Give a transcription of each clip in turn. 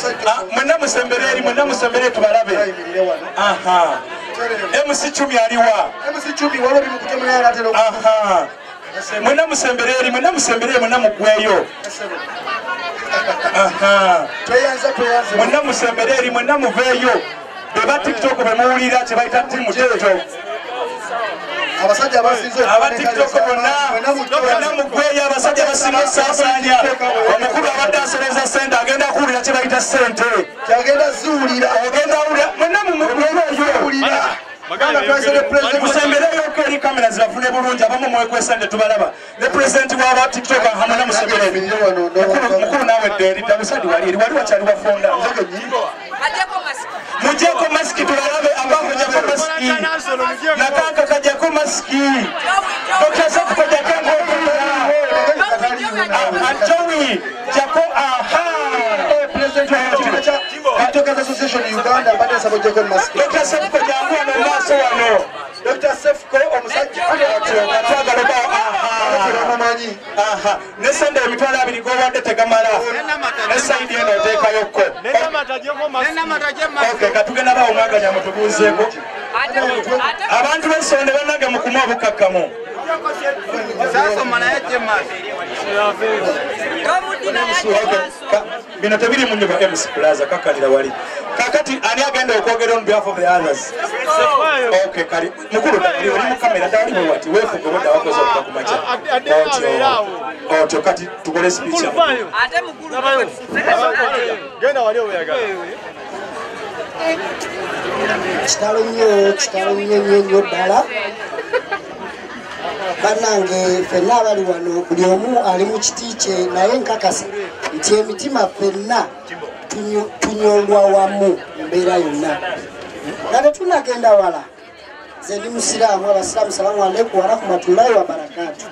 Mwenna musembere tubalabe. Aha. MC Chumi aliwa. MC Chumi walo bimukutemula alatero. Aha. Mwenna musembere mugweyo. Aha. Toyanza. Mwenna muveyo. Beba TikTok bemuwulira kye bayita timu TikTok. Abasajja basinze aba TikTok bonna mugweyo abasajja basinga sasanya. Omukulu abadde asoleza sente agenda kuwulira kye bayita sente. Kyagenda zuulira. Agenda wulira. Mwenna mugweyo. Magana president musembereyo ko eri kamera zibafune bulungi abamu mwekwesa nde tubalaba ne president wa TikTok hamwe na musembereyo mukulu nawe deri tabusadi wali wakyali wafonda mujeko maski tubalabe Abaho jako maski nakaka kajako maski dokasa kajako Anjowi jako aha Toker Association in Uganda bade sabojeko maski Dr. Sefko jangu na naso wano Dr. Sefko omusajja atwagala ba aha nesende emitwalo abiri gobadde tegamala esaidi eno oteeka yokko okay katugenda bawo mwaganya mutubuuzeeko abantu b'ensonde bannage mukumu obukakkamu bino tebiri mu nnyumba MC Plaza kakalira wali kakati ani agenda okwogera on behalf of the others okay kali mukulu tali oli mu kamera tali wati wefuge wada wakoze okumacha otyo kati tukole speech ate mukulu genda wali oyaga kitalo nnyo ddala bannange ffenna abali wano buli omu ali mu kiti kye naye nkakasa nti emitima ffenna tunyolwa wamu mbeera yonna nga tetunagenda wala nze ndi musiraamu abasiraamu salamu aleikum warahmatullahi wabarakatu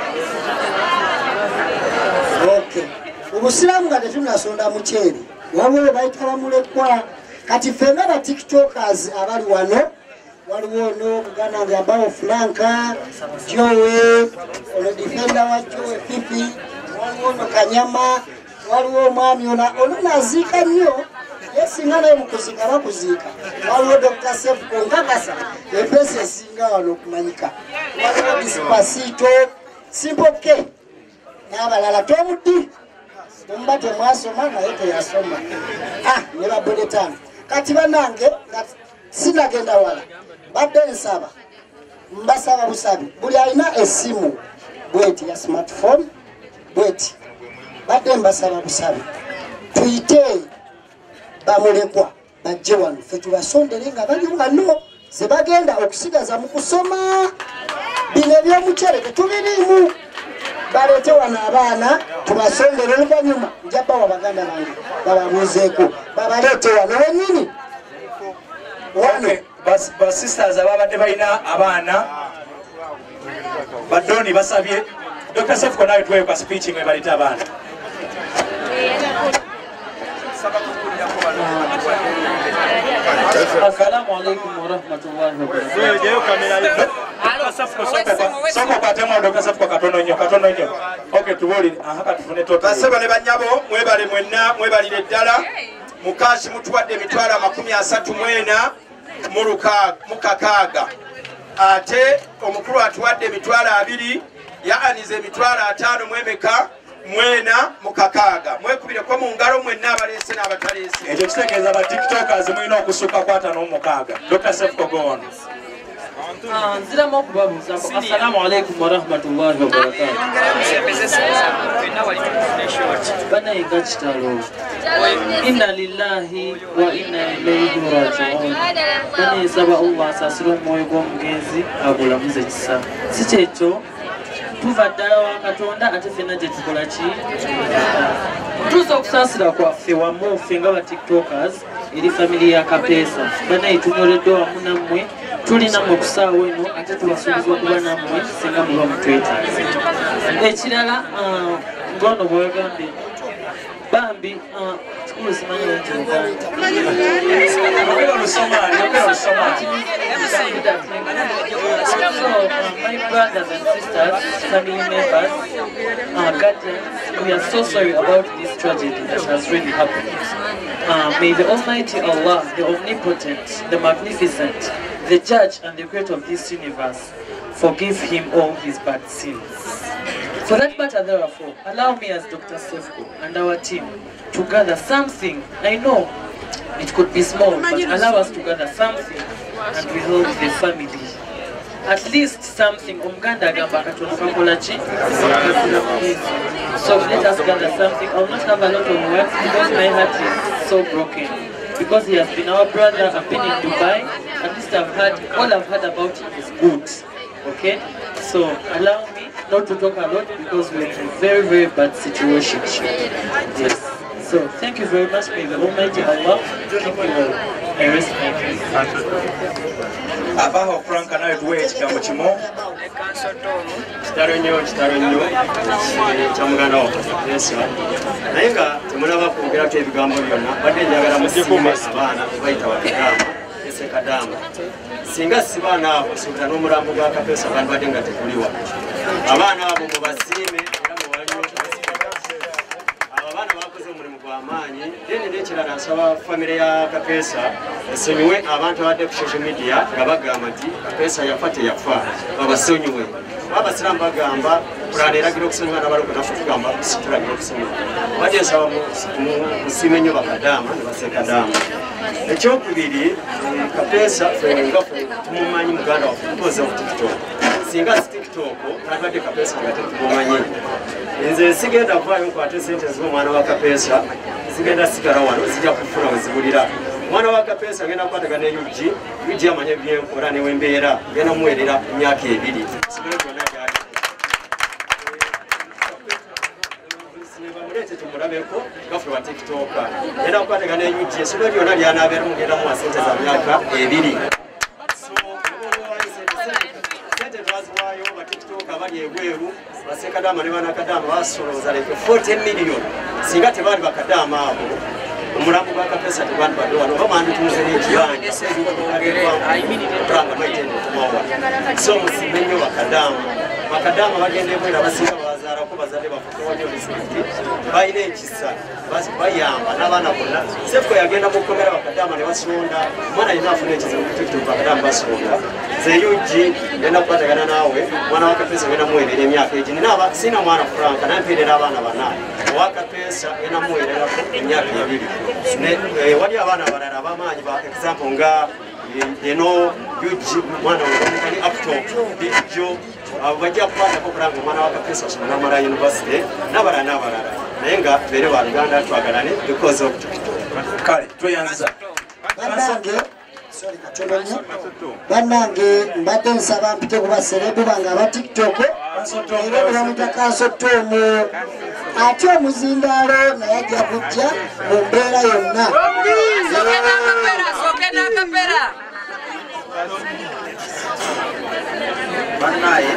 okay obusiraamu nga tetunasonda mukyeri wabwe bayita bamulekwa kati ffenna ba tiktokers abali wano waliwo ono muganda nga Abaho Franka Jowe ono defender wa Jowe Pipi waliwo ono Kanyama waliwo omwami ono naziika nnyo yesinga naye mukuzika bakuziika waliwo Dr. Sefko nkakasa empesa esinga wano okumanyika waliwo Despacito Simple K n'abalala tomuddi omba temwasoma naye teyasoma ne baboletano kati bannange nga sinagenda wala badde nsaba mbasaba busabi buli alina essimu bweti ya smartphone bweti badde mbasaba busabi tuyite bamulekwa bajje wano ffe tubasondere nga bali wano ze bagenda okusigaza mu kusoma bino ebyomukyere tetubiriimu baleete wano abaana tubasondere oluvannyuma njabawa baganda bange bababuuzeeko babaleete wano wennyini wano ba sisters ababadde balina abaana badoni basabye Dr. Sefko nawe tuweyo ka speech mwe balita abaana Assalamu alaikum warahmatullahi wabarakatuh. Soko katema Dr. Sefko katono nnyo. Okay tuboli ahaka tufune toto. Baseba ne banyabo mwebale mwenna mwebalire ddala mukashi mutuwadde emitwalo 34 mukakaaga ate omukulu atuwadde emitwalo 2 yaanize emitwalo 5 mwemeka mwena mukakaaga mwekubireko mu ngalo mwenna abaleese n'abataleese ekyo kitegeeza ba tiktokers mulina okusukka ku 56 Dr. Sefko gone nziramu okubabuuzaako assalamu alaikum warahmatullahi wabarakatuh. Banayiga kitalo inna lillahi wa inna ilaihi raji'un. Baneesaba Allah asaasire omwoyo gw'omugenzi agulamuze kisa si kyekyo tuva ddala wa Katonda ate ffenna gye tukola ki tuza okusaasira kwaffe wamu ffe nga ba tiktokers eri family ya Kapeesa banaye tunyoleddwa wamu nammwe tulina mu kusaawa eno ate tubasuubiza okuba nammwe singa muba mutwetaaze ekirala ngono bwegambye bambi abakulu simanyi wenti Uganda. So, my brothers and sisters, family members, guardians, we are so sorry about this tragedy that has really happened. May the Almighty Allah, the Omnipotent, the Magnificent, the Judge and the Creator of this universe, forgive him all his bad sins. For that matter, therefore, allow me as Dr. Sefko and our team to gather something. I know it could be small, but allow us to gather something and we help the family. At least something. So let us gather something. I will not have a lot of words because my heart is so broken. Because he has been our brother, I've been in Dubai. At least all I've heard about him is good. Okay? So allow me not to talk a lot because we're in a very, very bad situation. Yes. So thank you very much. May the Almighty Allah keep you all. I rest my case. Abaho Frank nawe tuwe ekigambo kimu. Kitalo nnyo kya muganda wo Kapeesa. Naye nga temulaba kwogera ebigambo byonna badde njagala musiime abaana bayita bakadama esekadama. Singa si baana abo suubira n'omulambo gwa Kapeesa bandibadde nga teguliwa. Abaana abo mubasiime era muwaliwo abaana bakoze omulimu gw'amaanyi. Deni n'ekirala nsaba famire ya Kapeesa esonyiwe abantu abadde ku social media nga bagamba nti Kapeesa yafa teyafa babasonyiwe. Abasiraamu bagamba Kur'aani eragira okusonyiwa n'abalokole naffe tugamba tulagira okusonyiwa. Badde nsaba musiime nnyo bakadaama ne basekadaama. Ekyokubiri Kapeesa nga tumumanyi muganda waffe tukoze ku TikTok. Singa si TikTok tandibadde Kapeesa nga tetumumanyi. Nze sigenda kuvaayo nkwate sente z'omwana wa Kapeesa zigenda sigala wano zijja kufuna we zibulira. Omwana wa Kapeesa agenda kukwatagana ne UG amanye byenkola ne wembeera genda muweerera emyaka 2. Sigala gyonna gyali. Bamulete tumulabeko gaffe wa TikTok. Genda kukwatagana ne UG esolo lyonna lyanabeera mugenda muwa sente za myaka 2. Sente twaziwaayo ba TikTok abali ebweru basekadaama ne banakadaama basolooza leke 40 million. Singa tebaali bakadaama abo omulambo gwa Kapeesa tegwandibadde wano oba mwandituuze n'ekibanja so musiime nnyo bakadaama bagenda ebwera basinga bazaarako bazadde bafukawanyo disitulikiti balina ekisa bayamba n'abaana bonna. Sefko yagenda mu kkomera bakadaama ne basonda omwana alina afuna ekizibu ku TikTok bakadaama basonda. Nze UG genda kukwatagana naawe omwana wa Kapeesa genda muweerera emyaka egini sina mwana Frank nampeerera abaana 4 owa Kapeesa genda muweererako emyaka 2. Wali abaana abalala abamaanyi ba example nga eno UG mwana wamukani uptop Bigjo bajja kukwatako okulanga omwana wa Kapeesa asomera amala university n'abalala naye nga beere ba Luganda twagalane because of TikTok. Kale tweyanziza bannange mbadde nsaba mpite ku baserebu bange aba TikTok era bamuyita Kansotomu ate omuzindaalo naye ajja kujja mu mbeera yonna. Bannaye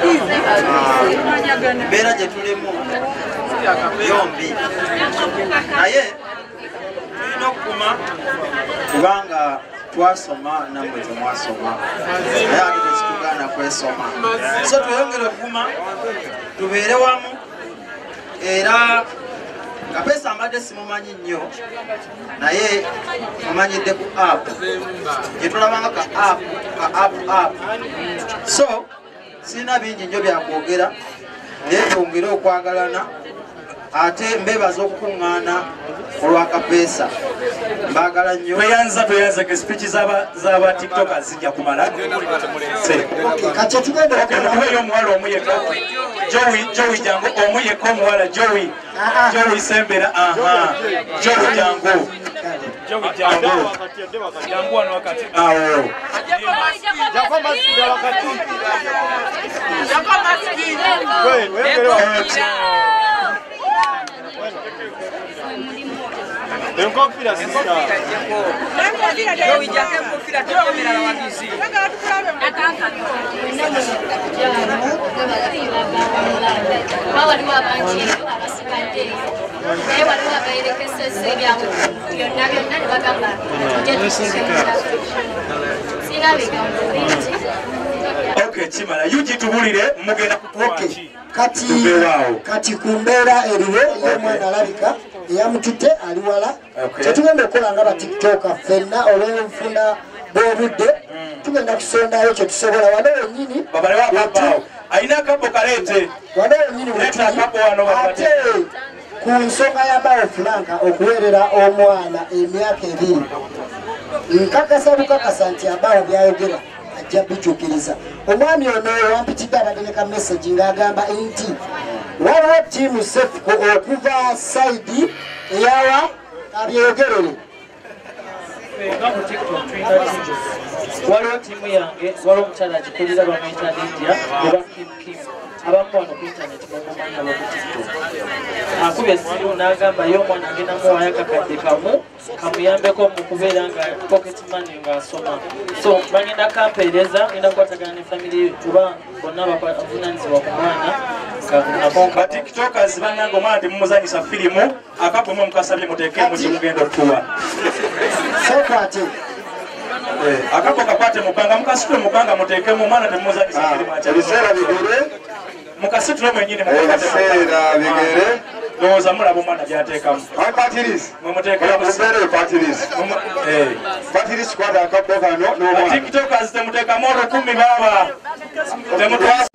mbeera gye tulimu yombi naye tulina okukuma kubanga twasoma namwe temwasoma naye ate tekitugaana kwesoma so tweyongere okukuma tubeere wamu. Era Kapeesa ambadde simumanyi nnyo naye mumanyidde ku app gye tulabanga ka app so sirina bingi nnyo byakwogera naye twongere okwagalana ate mbebaza okukuŋŋaana olwa Kapeesa mbagala nnyo. Tweyanza ke speech z'aba TikTokers zijja kumala kati tugenda okubeera omuwala omu yekka Joey jangu omu yekka omuwala Joey Sembera Joey jangu Bawaliwo abangi abasigaddeyo naye waliwo abayerekeseza ebyamu byonna byonna ne bagamba sina bigambo bingi. Okay, kimala yugitubulire mugenda Okay. Kati ku mbeera eriwo y'omwana alabika eyamututte ali wala tetugenda okukola nga batiktoka ffenna olw'enfuna bw'obudde tugenda kusondayo kye tusobola wano wennyini alina akapo kaleete wano wennyini ate ku nsonga ya Abaho Franka okuweerera omwana emyaka 2 nkakasa bukakasa nti Abaho byayogera ajja bitukiriza. Omwami ono wampitidde abadde ne ka message ng'agamba nti waliwo ttiimu sefuko okuva saidi eyawa abyeyogerere. Waliwo tiimu yange waliwo omukyala agikulira bamwita Lydia oba Kim abamu wano ku intaneti mumumanya aba ku TikTok. Akubye essimu n'agamba ye omwana agenda muwaayo akakadde kamu kamuyambeko mu kubeera nga pocket money ng'asoma. So bagenda kampeereza ngenda kukwatagana ne famire kuba bonna abavunaanyizibwa ku mwana batiktokers bannange omwana temumuzanyisa firimu akapo mwe mukasabye muteekemu kimugenda okutuwa akapo kakwate mubanga mukasitule mubanga muteekemu omwana temumuzanyisa firimu ebiseera bigere mukasitule mwenyini ebiseera bigere lowooza mulaba omwana gyateekamu patiris kwata akapo kano batiktokers temuteekamu 10,000 baba